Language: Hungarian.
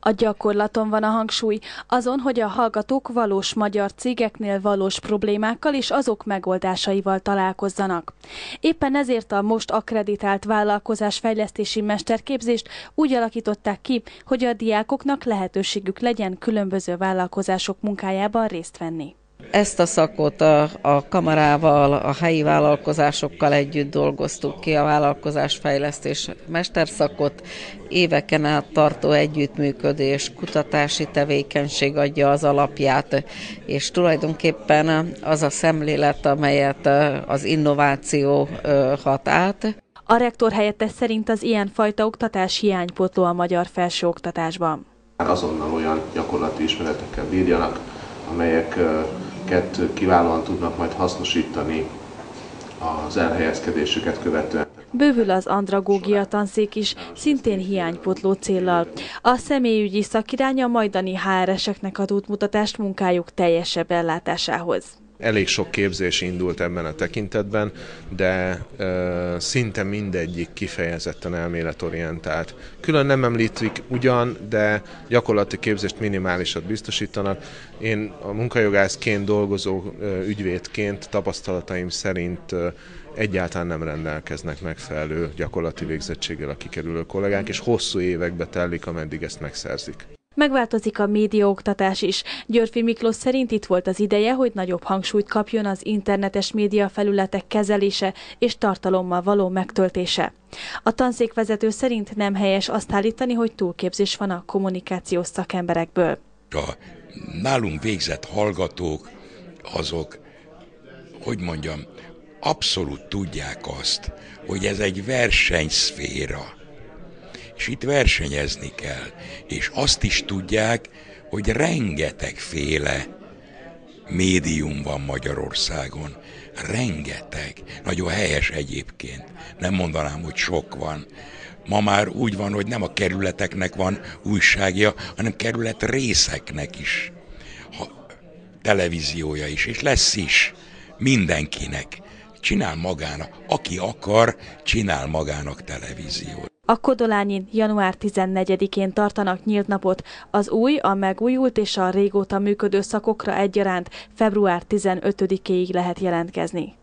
A gyakorlaton van a hangsúly, azon, hogy a hallgatók valós magyar cégeknél valós problémákkal és azok megoldásaival találkozzanak. Éppen ezért a most akkreditált vállalkozásfejlesztési mesterképzést úgy alakították ki, hogy a diákoknak lehetőségük legyen különböző vállalkozások munkájában részt venni. Ezt a szakot a kamarával, a helyi vállalkozásokkal együtt dolgoztuk ki, a vállalkozásfejlesztés mesterszakot. Éveken át tartó együttműködés, kutatási tevékenység adja az alapját, és tulajdonképpen az a szemlélet, amelyet az innováció hat át. A rektor helyettes szerint az ilyenfajta oktatás hiánypótló a magyar felsőoktatásban. Azonnal olyan gyakorlati ismeretekkel bírjanak, amelyeket kiválóan tudnak majd hasznosítani az elhelyezkedésüket követően. Bővül az andragógia tanszék is, szintén hiánypótló céllal. A személyügyi szakirány a majdani HR-eseknek ad útmutatást munkájuk teljesebb ellátásához. Elég sok képzés indult ebben a tekintetben, de szinte mindegyik kifejezetten elméletorientált. Külön nem említik ugyan, de gyakorlati képzést minimálisat biztosítanak. Én a munkajogászként dolgozó ügyvédként tapasztalataim szerint egyáltalán nem rendelkeznek megfelelő gyakorlati végzettséggel a kikerülő kollégák, és hosszú évekbe telik, ameddig ezt megszerzik. Megváltozik a médiaoktatás is. Györfi Miklós szerint itt volt az ideje, hogy nagyobb hangsúlyt kapjon az internetes médiafelületek kezelése és tartalommal való megtöltése. A tanszékvezető szerint nem helyes azt állítani, hogy túlképzés van a kommunikációs szakemberekből. A nálunk végzett hallgatók, azok, hogy mondjam, abszolút tudják azt, hogy ez egy versenyszféra. És itt versenyezni kell. És azt is tudják, hogy rengetegféle médium van Magyarországon. Rengeteg. Nagyon helyes egyébként. Nem mondanám, hogy sok van. Ma már úgy van, hogy nem a kerületeknek van újságja, hanem kerület részeknek is. Televíziója is, és lesz is. Mindenkinek. Csinál magának. Aki akar, csinál magának televíziót. A Kodolányin január 14-én tartanak nyílt napot. Az új, a megújult és a régóta működő szakokra egyaránt február 15-éig lehet jelentkezni.